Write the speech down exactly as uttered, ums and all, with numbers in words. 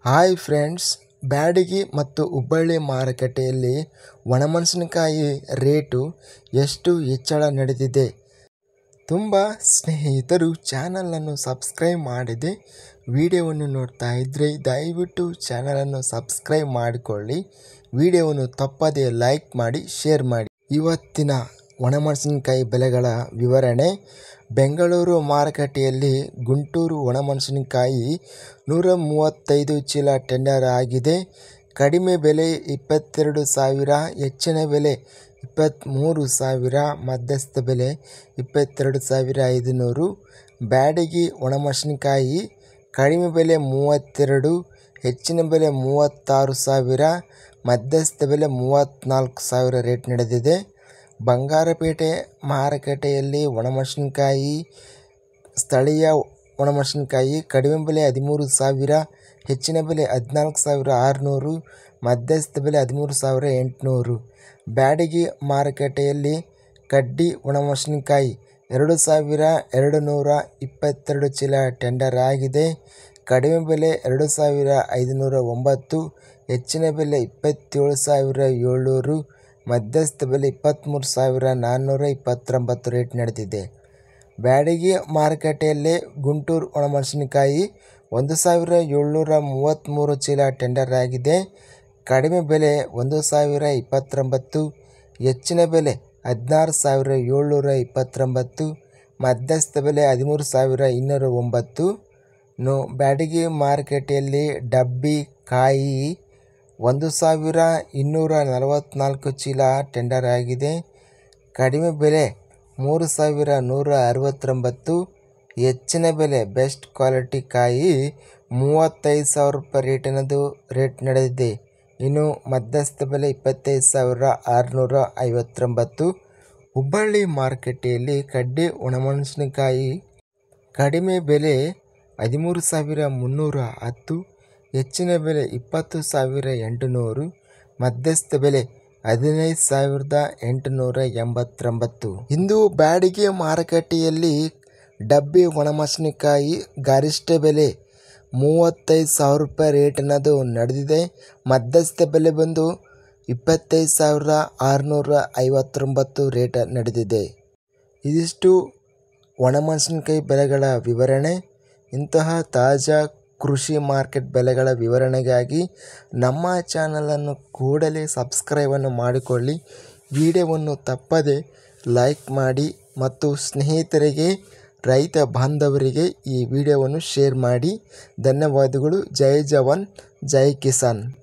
Hi friends, Byadgi ಮತ್ತು ಹುಬ್ಬಳ್ಳಿ ಮಾರುಕಟ್ಟೆಯಲ್ಲಿ ಒಣಮೆಣಸಿನಕಾಯಿ rate ಎಷ್ಟು ಹೆಚ್ಚಳ ನಡೆದಿದೆ? ತುಂಬ ಸ್ನೇಹಿತರು ಚಾನಲನ್ನು ಸಬ್ಸ್ಕ್ರೈಬ್ ಮಾಡದೆ ವಿಡಿಯೋವನ್ನು ನೋಡ್ತಾ ಇದ್ದರೆ ದಯವಿಟ್ಟು ಚಾನಲನ್ನು ಸಬ್ಸ್ಕ್ರೈಬ್ ಮಾಡಿಕೊಳ್ಳಿ. ವಿಡಿಯೋವನ್ನು ತಪ್ಪದೇ ಲೈಕ್ ಮಾಡಿ, ಶೇರ್ ಮಾಡಿ. ಇವತ್ತಿನ ಒಣಮೆಣಸಿನಕಾಯಿ ಬೆಲೆಗಳ ವಿವರಣೆ. ಬೆಂಗಳೂರು ಮಾರುಕಟ್ಟೆಯಲ್ಲಿ ಗುಂಟೂರು ಒಣಮೆಣಸಿನಕಾಯಿ ನೂರ ಮೂವತ್ತೈದು ಚೀಲ ಟೆಂಡರ್ ಆಗಿದೆ. ಕಡಿಮೆ ಬೆಲೆ ಇಪ್ಪತ್ತೆರಡು ಸಾವಿರ, ಹೆಚ್ಚಿನ ಬೆಲೆ ಇಪ್ಪತ್ತ್ಮೂರು ಸಾವಿರ, ಮಧ್ಯಸ್ಥ ಬೆಲೆ ಇಪ್ಪತ್ತೆರಡು ಸಾವಿರ ಐದುನೂರು. ಬ್ಯಾಡಗಿ ಒಣಮೆಣಸಿನಕಾಯಿ ಕಡಿಮೆ ಬೆಲೆ ಮೂವತ್ತೆರಡು, ಹೆಚ್ಚಿನ ಬೆಲೆ ಮೂವತ್ತಾರು ಸಾವಿರ, ಮಧ್ಯಸ್ಥ ಬೆಲೆ ಮೂವತ್ತ್ನಾಲ್ಕು ಸಾವಿರ ರೇಟ್ ನಡೆದಿದೆ. ಬಂಗಾರಪೇಟೆ ಮಾರುಕಟ್ಟೆಯಲ್ಲಿ ಒಣಮೆಣಸಿನಕಾಯಿ ಸ್ಥಳೀಯ ಒಣಮೆಣಸಿನಕಾಯಿ ಕಡಿಮೆ ಬೆಲೆ ಹದಿಮೂರು ಸಾವಿರ, ಹೆಚ್ಚಿನ ಬೆಲೆ ಹದಿನಾಲ್ಕು ಸಾವಿರ ಆರುನೂರು, ಮಧ್ಯಸ್ಥ ಬೆಲೆ ಹದಿಮೂರು ಸಾವಿರ ಎಂಟುನೂರು. ಬ್ಯಾಡಗಿ ಮಾರುಕಟ್ಟೆಯಲ್ಲಿ ಕಡ್ಡಿ ಒಣಮೆಣಸಿನಕಾಯಿ ಎರಡು ಸಾವಿರ ಎರಡು ನೂರ ಇಪ್ಪತ್ತೆರಡು ಚೀಲ ಟೆಂಡರ್ ಆಗಿದೆ. ಕಡಿಮೆ ಬೆಲೆ ಎರಡು ಸಾವಿರ ಐದುನೂರ ಒಂಬತ್ತು, ಹೆಚ್ಚಿನ ಬೆಲೆ ಇಪ್ಪತ್ತೇಳು ಸಾವಿರ ಏಳ್ನೂರು, ಮಧ್ಯಸ್ಥ ಬೆಲೆ ಇಪ್ಪತ್ತ್ಮೂರು ಸಾವಿರ ನಾನ್ನೂರ ಇಪ್ಪತ್ತೊಂಬತ್ತು ರೇಟ್ ನಡೆದಿದೆ. ಬ್ಯಾಡಗಿ ಮಾರುಕಟ್ಟೆಯಲ್ಲಿ ಗುಂಟೂರು ಒಣಮೆಣಸಿನಕಾಯಿ ಒಂದು ಸಾವಿರ ಏಳ್ನೂರ ಮೂವತ್ತ್ಮೂರು ಚೀಲ ಟೆಂಡರ್ ಆಗಿದೆ. ಕಡಿಮೆ ಬೆಲೆ ಒಂದು ಸಾವಿರ ಇಪ್ಪತ್ತೊಂಬತ್ತು, ಹೆಚ್ಚಿನ ಬೆಲೆ ಹದಿನಾರು ಸಾವಿರ ಏಳ್ನೂರ ಇಪ್ಪತ್ತೊಂಬತ್ತು, ಮಧ್ಯಸ್ಥ ಬೆಲೆ ಹದಿಮೂರು ಸಾವಿರ ಇನ್ನೂರ ಒಂಬತ್ತು. ನು ಬ್ಯಾಡಗಿ ಮಾರುಕಟ್ಟೆಯಲ್ಲಿ ಡಬ್ಬಿ ಕಾಯಿ ಒಂದು ಸಾವಿರ ಇನ್ನೂರ ನಲವತ್ತ್ನಾಲ್ಕು ಚೀಲ ಟೆಂಡರ್ ಆಗಿದೆ. ಕಡಿಮೆ ಬೆಲೆ ಮೂರು ಸಾವಿರ ನೂರ ಅರವತ್ತೊಂಬತ್ತು, ಹೆಚ್ಚಿನ ಬೆಲೆ ಬೆಸ್ಟ್ ಕ್ವಾಲಿಟಿ ಕಾಯಿ ಮೂವತ್ತೈದು ಸಾವಿರ ರೂಪಾಯಿ ರೇಟಿನದು ರೇಟ್ ನಡೆದಿದೆ. ಇನ್ನು ಮಧ್ಯಸ್ಥ ಬೆಲೆ ಇಪ್ಪತ್ತೈದು ಸಾವಿರ ಆರುನೂರ ಐವತ್ತೊಂಬತ್ತು. ಹುಬ್ಬಳ್ಳಿ ಮಾರುಕಟ್ಟೆಯಲ್ಲಿ ಕಡ್ಡಿ ಒಣಮೆಣಸಿನಕಾಯಿ ಕಡಿಮೆ ಬೆಲೆ ಹದಿಮೂರು ಸಾವಿರ ಮುನ್ನೂರ ಹತ್ತು, ಹೆಚ್ಚಿನ ಬೆಲೆ ಇಪ್ಪತ್ತು ಸಾವಿರ ಎಂಟುನೂರು, ಮಧ್ಯಸ್ಥ ಬೆಲೆ ಹದಿನೈದು ಸಾವಿರದ ಎಂಟುನೂರ ಎಂಬತ್ತೊಂಬತ್ತು. ಇಂದು ಬ್ಯಾಡಗಿ ಮಾರುಕಟ್ಟೆಯಲ್ಲಿ ಡಬ್ಬಿ ಒಣಮೆಣಸಿನಕಾಯಿ ಗರಿಷ್ಠ ಬೆಲೆ ಮೂವತ್ತೈದು ಸಾವಿರ ರೂಪಾಯಿ ರೇಟಿನದು ನಡೆದಿದೆ. ಮಧ್ಯಸ್ಥ ಬೆಲೆ ಬಂದು ಇಪ್ಪತ್ತೈದು ಸಾವಿರದ ಆರುನೂರ ಐವತ್ತೊಂಬತ್ತು ರೇಟ್ ನಡೆದಿದೆ. ಇದಿಷ್ಟು ಒಣಮೆಣಸಿನಕಾಯಿ ಬೆಲೆಗಳ ವಿವರಣೆ. ಇಂತಹ ತಾಜಾ ಕೃಷಿ ಮಾರ್ಕೆಟ್ ಬೆಲೆಗಳ ವಿವರಣೆಗಾಗಿ ನಮ್ಮ ಚಾನಲನ್ನು ಕೂಡಲೇ ಸಬ್ಸ್ಕ್ರೈಬನ್ನು ಮಾಡಿಕೊಳ್ಳಿ. ವಿಡಿಯೋವನ್ನು ತಪ್ಪದೆ ಲೈಕ್ ಮಾಡಿ ಮತ್ತು ಸ್ನೇಹಿತರಿಗೆ, ರೈತ ಬಾಂಧವರಿಗೆ ಈ ವಿಡಿಯೋವನ್ನು ಶೇರ್ ಮಾಡಿ. ಧನ್ಯವಾದಗಳು. ಜೈ ಜವಾನ್, ಜೈ ಕಿಸಾನ್.